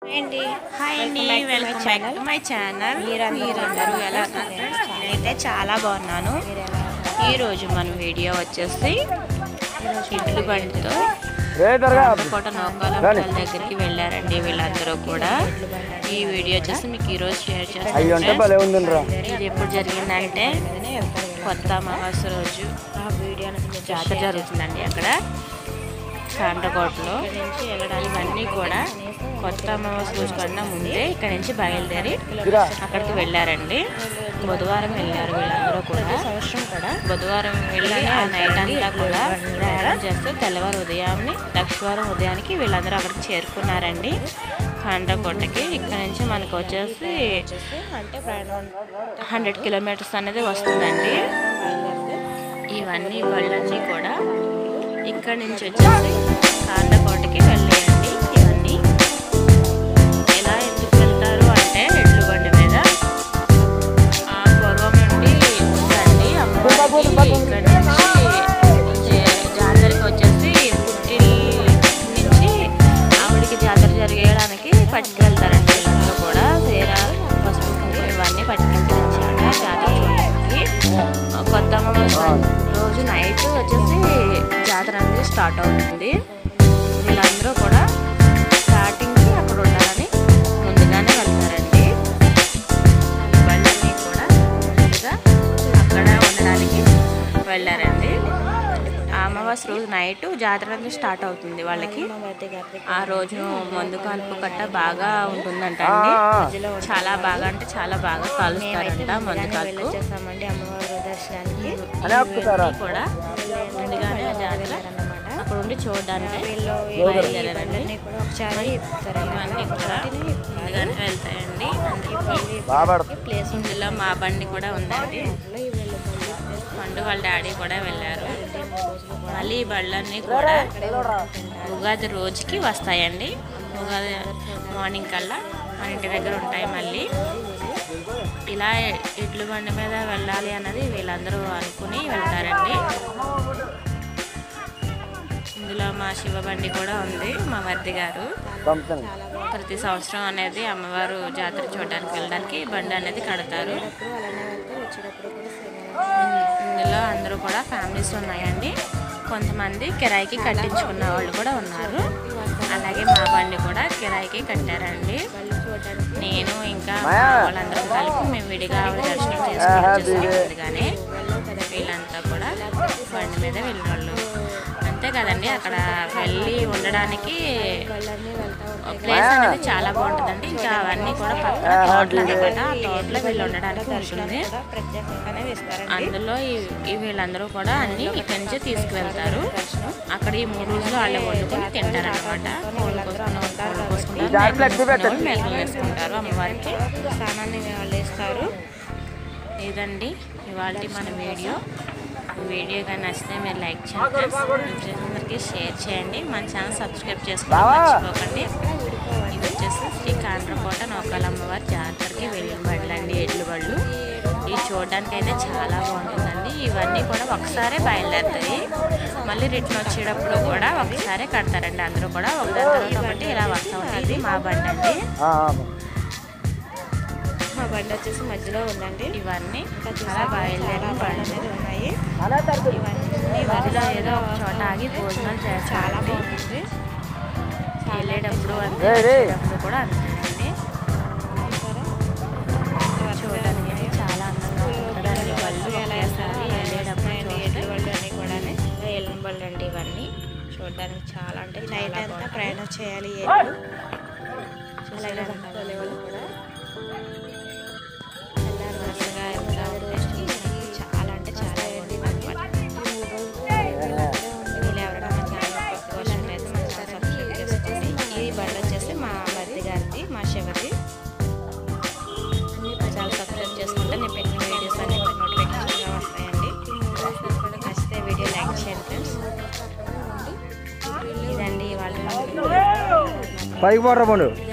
Hi అండి, welcome back to my channel. మీరందరూ ఎలా ఉన్నారు? నేనైతే చాలా బాగున్నాను. ఈరోజు మన వీడియో వచ్చేసి ఇడ్లీ బండితో కోట నౌకాల దగ్గరికి వెళ్ళారండి వీళ్ళందరూ కూడా. ఈ వీడియో వచ్చేసి మీకు ఈరోజు షేర్ చేస్తాను. ఇది ఎప్పుడు జరిగిందంటే కొత్త అమావాస్య రోజు జాతర జరుగుతుందండి అక్కడ కాండ్రకోటలో. ఇవన్నీ కూడా కొత్త అమావాస్య రోజు కన్నా ముందే ఇక్కడ నుంచి బయలుదేరి అక్కడికి వెళ్ళారండి. బుధవారం వెళ్ళారు వీళ్ళందరూ కూడా. బుధవారం వెళ్ళి ఆ నైట్ అంతా కూడా ప్రయాణం చేస్తూ తెల్లవారు ఉదయాన్ని లక్షవారం ఉదయానికి వీళ్ళందరూ అక్కడికి చేరుకున్నారండి కాండ్రకోటకి. ఇక్కడ నుంచి మనకు వచ్చేసి 100 కిలోమీటర్స్ అనేది వస్తుందండి. ఇవన్నీ బళ్ళన్నీ కూడా ఇక్కడ నుంచి వచ్చేసి కాండ్రకోటకి వెళ్ళాయండి. ఇవన్నీ ఎలా ఎందుకు వెళ్తారు అంటే ఎడ్ల బండి మీద పూర్వం నుండి ఉందండి అమ్మవారికి. ఇక్కడ నుంచి జాతరకి వచ్చేసి పుట్టిల్ నుంచి ఆవిడికి జాతర జరిగేయడానికి పట్టుకెళ్తారండి వీళ్ళందరూ కూడా. చీర పసుపు ఇవన్నీ పట్టుకెళ్తారు జాతర చూడడానికి. కొత్త రోజు నైట్ వచ్చేసి జాతర అనేది స్టార్ట్ అవుతుంది. వీళ్ళందరూ కూడా స్టార్టింగ్కి అక్కడ ఉండాలని ముందుగానే వెళ్తారండి. వాళ్ళని కూడా ముందుగా అక్కడ ఉండడానికి వెళ్ళారండి. అమావాస్య రోజు నైట్ జాతర అనేది స్టార్ట్ అవుతుంది వాళ్ళకి. ఆ రోజు మందు కాల్పు కట్ట బాగా ఉంటుందంట అండి. చాలా బాగా అంటే చాలా బాగా కాలుస్తారంట మందు కాల్పు. కూడా ముందుగానే జాతర అక్కడ ఉండి చూడడానికి బయలుదేరారండి. ఇవన్నీ కూడా ముందుగానే వెళ్తాయండి. ఇందులో మా బండి కూడా ఉందండి. పండు వాళ్ళ డాడీ కూడా వెళ్ళారు. మళ్ళీ ఈ బళ్ళన్నీ కూడా ఉగాది రోజుకి వస్తాయండి. ఉగాది మార్నింగ్ కల్లా మన ఇంటి దగ్గర ఉంటాయి. మళ్ళీ ఇలా ఇడ్ల బండి మీద వెళ్ళాలి అన్నది వీళ్ళందరూ అనుకుని వెళ్తారండి. ఇందులో మా శివ బండి కూడా ఉంది. మా మరిది గారు ప్రతి సంవత్సరం అనేది అమ్మవారు జాతర చూడడానికి వెళ్ళడానికి బండి అనేది కడతారు. ఇందులో అందరూ కూడా ఫ్యామిలీస్ ఉన్నాయండి. కొంతమంది కిరాయికి కట్టించుకున్న వాళ్ళు కూడా ఉన్నారు. అలాగే మా బండి కూడా కిరాయికి కట్టారండి. నేను ఇంకా వాళ్ళందరూ కలిపి మేము విడిగా దర్శనం చేసుకుని కానీ వీళ్ళంతా కూడా బండి మీద వెళ్ళినోళ్ళు. అంతే కదండి, అక్కడ వెళ్ళి ఉండడానికి ప్లేస్ అనేది చాలా బాగుంటుందండి. ఇంకా అవన్నీ కూడా పక్కన తోటలు అనమాట. ఆ తోటలో వీళ్ళు ఉండడానికి ఉంటుంది. అందులో వీళ్ళందరూ కూడా అన్ని ఇక్కడి నుంచే తీసుకువెళ్తారు. అక్కడ ఈ 3 రోజులు వాళ్ళే వండుకొని తింటారు అనమాట. మేకలు వేసుకుంటారు అమ్మవారికి. స్నానాన్ని వాళ్ళు వేస్తారు. ఇదండి ఇవాళ మన వీడియో కానీ నచ్చితే మీరు లైక్ చేయండి, అందరికీ షేర్ చేయండి, మన ఛానల్ సబ్స్క్రైబ్ చేసుకోవడం మర్చిపోకండి. ఇది వచ్చేసి శ్రీ కాండ్రకోట నౌకాల అమ్మవారి జాతరకి వెళ్ళిన బళ్ళండి ఎడ్ల బళ్ళు. ఇవి చూడడానికి అయితే చాలా బాగుంటుందండి. ఇవన్నీ కూడా ఒకసారి బయలుదేరుతాయి. మళ్ళీ రిటర్న్ వచ్చేటప్పుడు కూడా ఒకసారి కడతారండి. అందరూ కూడా ఒకదాని కాబట్టి ఇలా వస్తూ ఉంటుంది. మా బండి అండి, మా బండి వచ్చేసి మధ్యలో ఉందండి. ఇవన్నీ చాలా బయలుదేరిన బండి అనేది ఉన్నాయి. ఇవన్నీ మధ్యలో ఏదో ఒక చోట ఆగి భోజనాలు చేస్తారు. చాలా బాగుంటుంది. వెళ్ళేటప్పుడు వచ్చేటప్పుడు కూడా అంతేనండి. చూడడానికి చాలా అందంగా ఉంటుంది. బళ్ళు ఎలా వేస్తారు వెళ్ళేటప్పుడు వాళ్ళు అన్నీ కూడా వెళ్ళిన బళ్ళు అండి. ఇవన్నీ చూడడానికి చాలా అంటే నైట్ అంతా ప్రయాణం చేయాలి. అలాగే వాళ్ళు కూడా చాలా అంటే చాలా మీరు ఎవరైనా మా ఛానల్ కొత్త క్వశ్చన్ అయితే మన ఛానల్ సబ్స్క్రైబ్ చేసుకోండి. ఈ బండి వచ్చేసి మా మరిది గారిది, మా శివది. ఛానల్ సబ్స్క్రైబ్ చేసుకుంటే నేను పెట్టిన వీడియోస్ అన్ని నోటిఫికేషన్గా వస్తాయండి. నచ్చితే వీడియో లైక్ చేయండి ఫ్రెండ్స్. ఇదండి ఇవాళ